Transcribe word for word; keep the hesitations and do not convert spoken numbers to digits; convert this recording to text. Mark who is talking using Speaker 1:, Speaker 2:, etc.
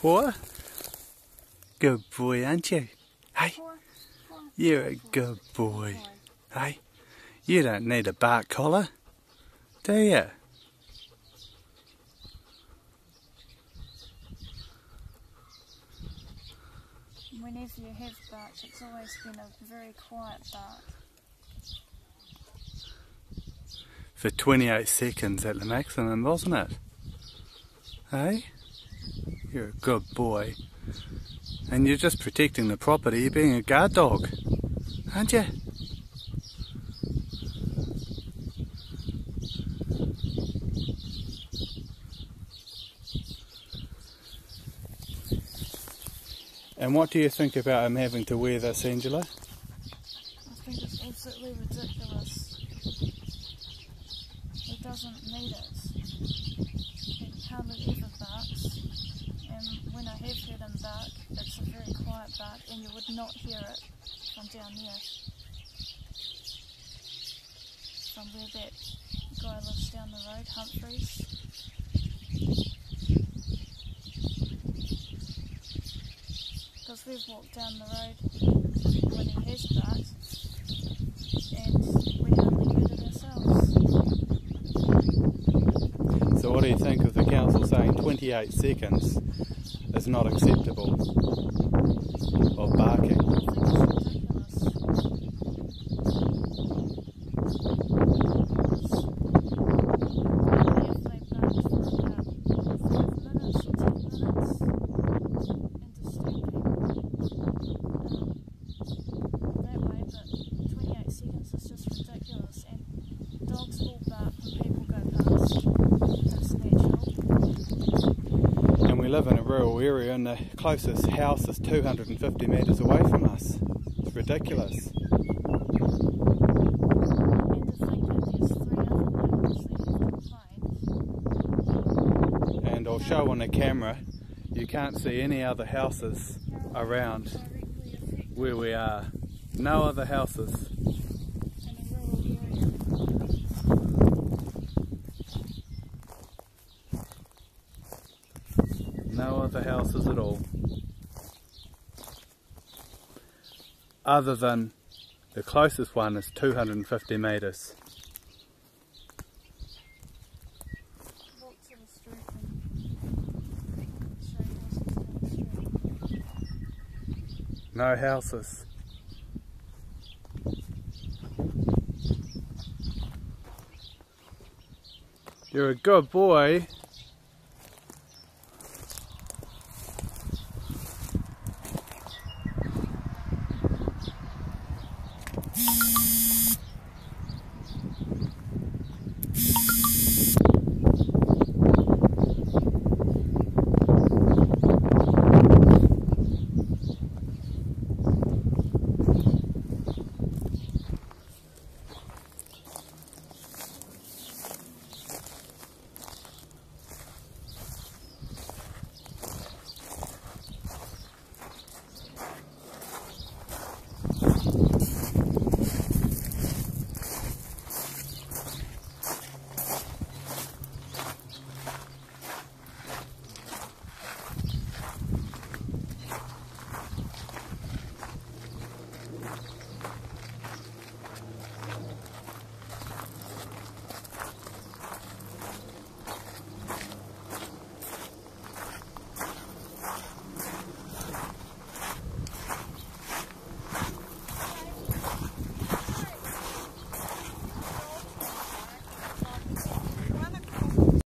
Speaker 1: Poor? Good boy, aren't you? Hey, you're a good boy. Hey, you don't need a bark collar, do you?
Speaker 2: Whenever you have barked, it's always been a very quiet bark.
Speaker 1: For twenty-eight seconds at the maximum, wasn't it? Hey? You're a good boy. And you're just protecting the property. You're being a guard dog, aren't you? And what do you think about him having to wear this, Angela?
Speaker 2: I think it's absolutely ridiculous. He doesn't need it. He hardly ever barks. And when I have heard him bark, it's a very quiet bark, and you would not hear it from down there. From where that guy lives down the road, Humphreys. Because we've walked down the road when he has barked, and we hardly heard it ourselves.
Speaker 1: So what do you think of the council saying twenty-eight seconds is not acceptable of barking?
Speaker 2: I think it's ridiculous. If they barked for about five minutes or ten minutes, that way, but twenty-eight seconds is just ridiculous, and dogs will bark when people go past. That's natural.
Speaker 1: And we live in a rural area and the closest house is two hundred fifty metres away from us. It's ridiculous.
Speaker 2: And to think that there's three other neighbours that have complained.
Speaker 1: And I'll show on the camera, you can't see any other houses around where we are. No other houses.
Speaker 2: In a rural area.
Speaker 1: No other houses at all. Other than the closest one is two hundred fifty metres.
Speaker 2: Walk to the street and show you houses down the street.
Speaker 1: No houses. You're a good boy.